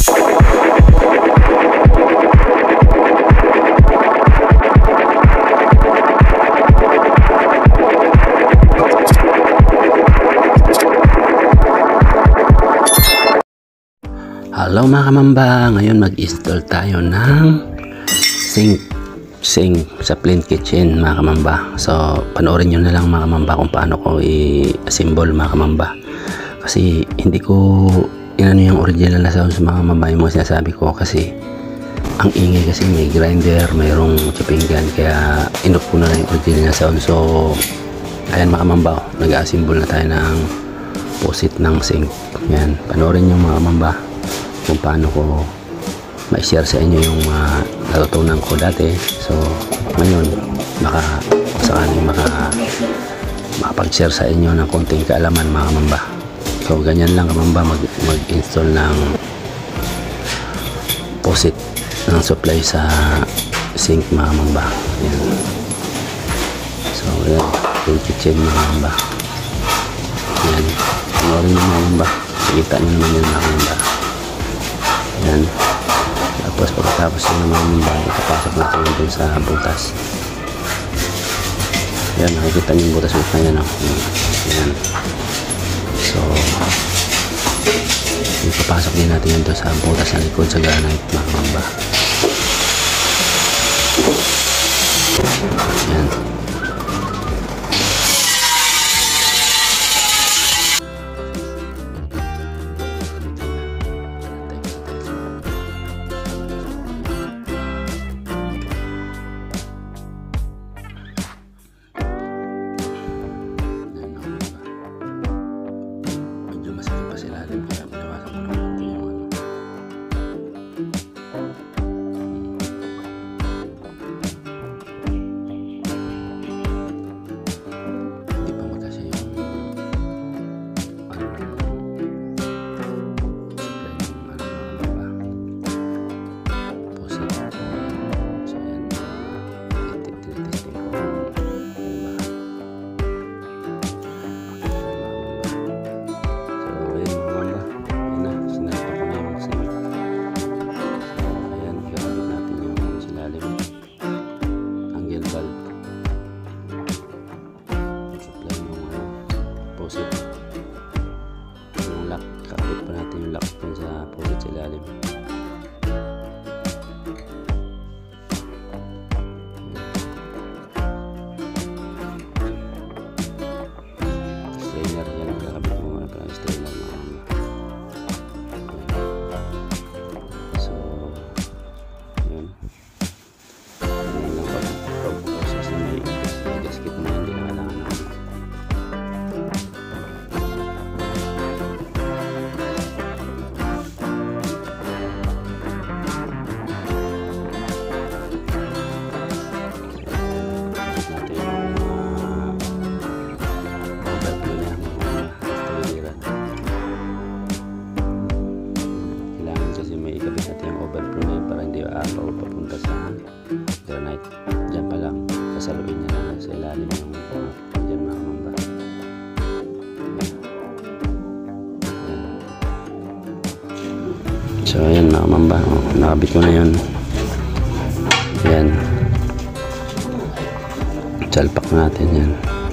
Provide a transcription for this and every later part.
Hello mga kamamba, ngayon mag-install tayo ng sink sa plain kitchen mga kamamba. So panoorin nyo na lang mga kamamba kung paano ko i-assemble mga kamamba, kasi hindi ko inano yung original na sound sa mga kamamba, yung mga sinasabi ko, kasi ang ingay, kasi may grinder, mayroong chopping gun, kaya inop ko na lang yung original na sound. So ayan mga kamamba, nag-assemble na tayo ng faucet ng sink. Yan, panoorin nyo mga kamamba kung paano ko ma-share sa inyo yung natutunan ko dati. So ngayon baka sakaling makapag-share sa inyo ng konting kaalaman mga kamamba. So ganyan lang kamamba mag-install ng faucet ng supply sa sink mga kamamba. Yan. So yan, yung kitchen mga kamamba. Yan, panoorin nyo mga kamamba, nakita nyo naman yun mga kamamba. Yan. Tapos pagkatapos yung naman yung ipapasok natin dun sa butas. Yan, nakikita niyo yung butas na yan. Yan. So ipapasok din natin yan dun sa butas na likod sa granite mga kamamba. Yan. Yung lock, kakabit pa natin yung lock dun sa faucet sa ilalim. Strainer yan, kakabit mo muna pa ng strainer mga kamamba. So yun, yun lang pag-process na may gasket mo, hindi na kailangan naman. Papunta sa granite, dyan pa lang sasaluin niya na sa ilalim yung dyan mga kamamba. So ayan mga kamamba, nakabit ko na yun. Ayan, salpak natin yan.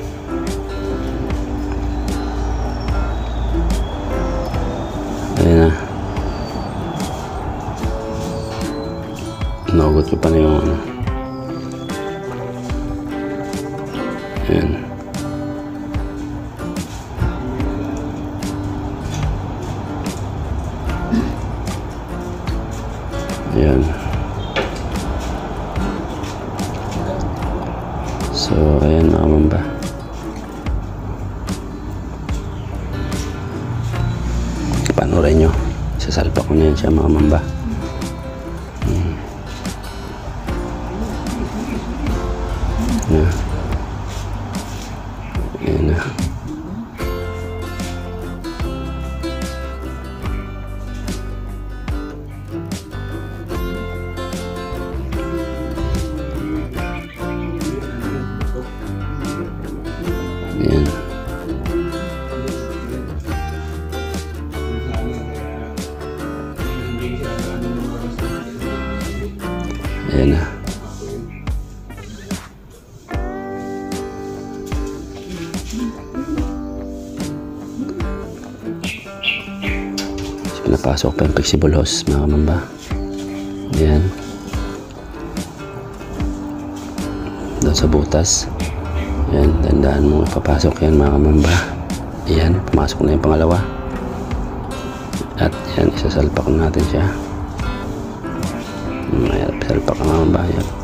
Ayan na, nahugot ko pa na yung ano. Ayan. Ayan. So ayan mga kamamba. Panoorin nyo, sasalpak ko na yan siya mga kamamba. Ayan na. Ayan. Ayan na. So, pinapasok pa yung flexible hose mga kamamba. Ayan. Doon sa butas. Ayan, dandaan mo ipapasok yan mga kamamba. Ayan, pumasok na yung pangalawa. At yan, isasalpak natin siya. Ayan, salpak mga kamamba.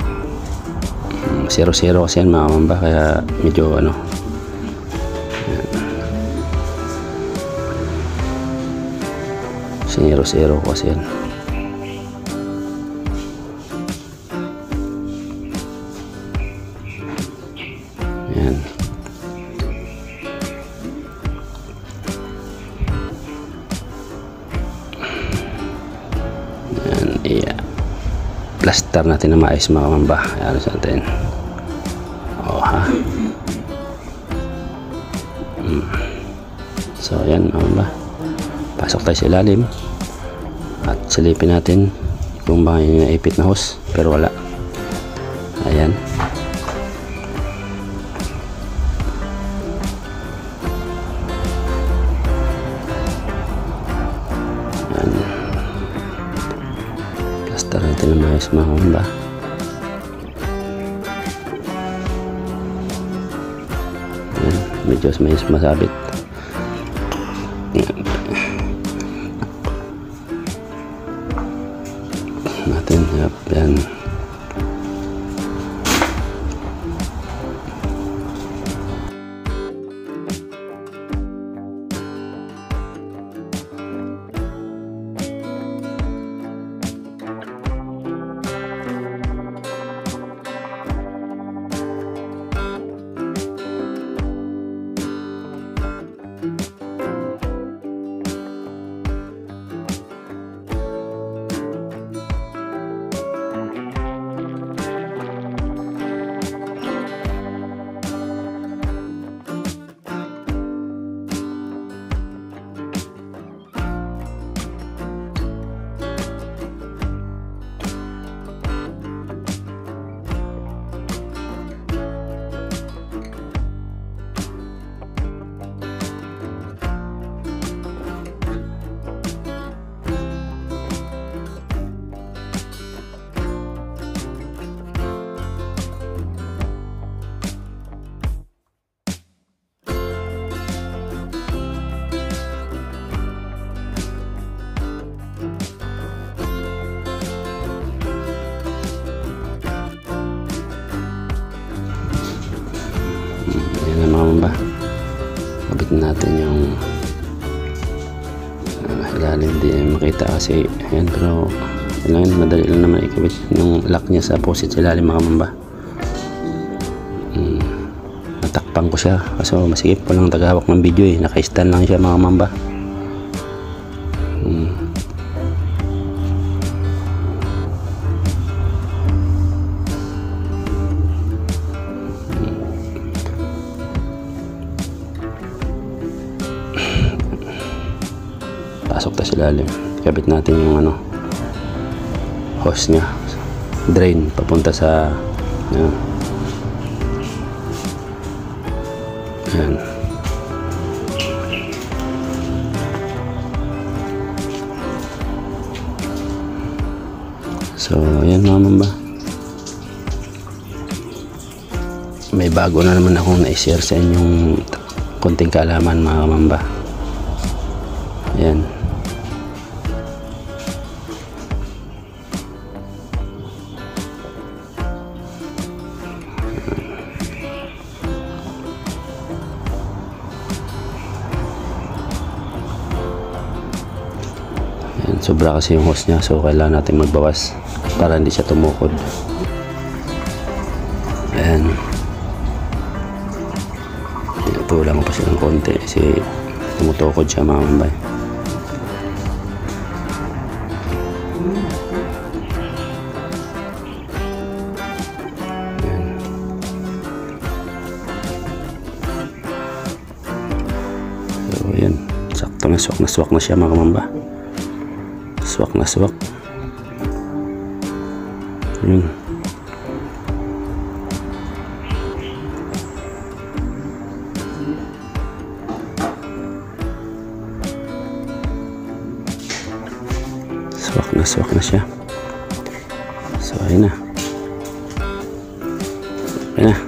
0-0 kasi yan mga kamamba, kaya medyo ano. Ayan. 0-0 kasi yan. Ayan. Ayan, iya. Plaster natin na maayos mga kamamba. Ayan sa atin. O ha. So ayan mga kamamba. Pasok tayo sa ilalim. At silipin natin kung ba yung naipit na hose. Pero wala. Ayan. Plaster natin na maayos mga kamamba. Ayan, medyo may masabit. Ayan. Natin, yan. Ayan na mga kamamba. Kabit natin yung ilalim, hindi makita kasi ayan, pero kailangan madali lang naman ikabit yung lock niya sa posit sa ilalim mga kamamba. Natakpan ko siya kasi masikip ko lang tagahawak ng video eh, naka-stand lang siya mga kamamba. Pasok tayo sa ilalim. Kabit natin yung ano, hose nya, drain papunta sa yan. Ayan. So ayan mga mamba, may bago na naman akong na-share sa inyong konting kaalaman mga mamba. Ayan. Ayan, sobra kasi yung hose nya, so kailangan natin magbawas para hindi siya tumukod. Ayan. Tulang ko pa siya ng konti kasi tumutukod siya mga mambay. So ayan, sakto na swak na siya mga mamba. swak na swak. Yun. Swak na siya. So ayun na. Ayun na.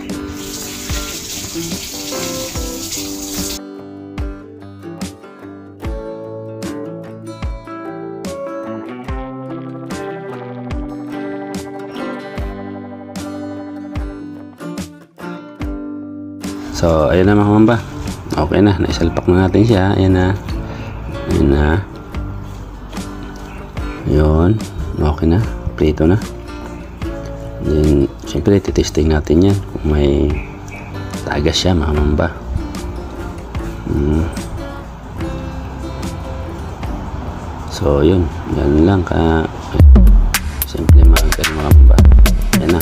So ayun na mga mamamba. Okay na, naisalpak na natin siya. Ayun na. Ayun na. Yun, okay na, prito na. Then, syempre, titesting natin yan kung may tagas siya mga mamba. So, yun, yan lang ka. Simple mga mamba. Yan na.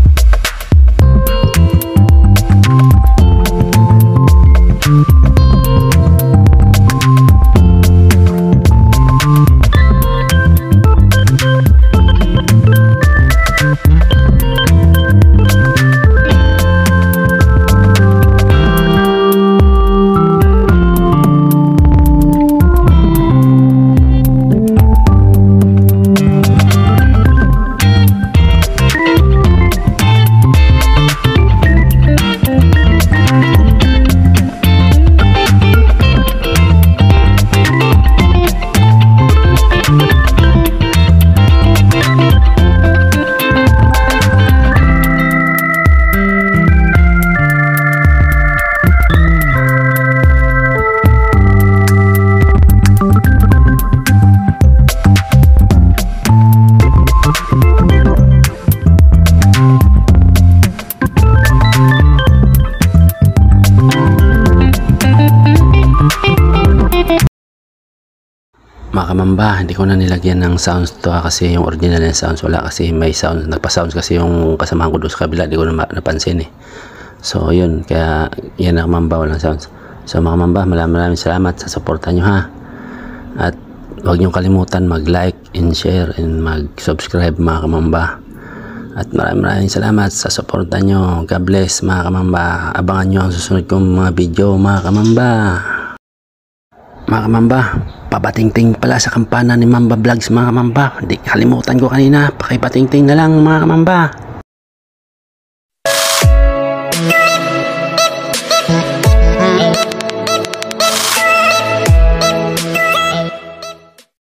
Mga kamamba, hindi ko na nilagyan ng sounds to kasi yung original na sounds wala, kasi may sounds, nagpa-sounds kasi yung kasamahan ko doon sa kabila, hindi ko na napansin eh. So yun, kaya yan na kamamba, walang sounds. So mga kamamba, maraming salamat sa suporta nyo ha. At huwag nyo kalimutan mag-like and share and mag-subscribe mga kamamba. At maraming salamat sa suporta nyo. God bless mga kamamba. Abangan nyo ang susunod kong mga video mga kamamba. Mga kamamba, pabatingting pala sa kampana ni Mamba Vlogs mga kamamba. Hindi kalimutan ko kanina, pakipatingting na lang mga kamamba.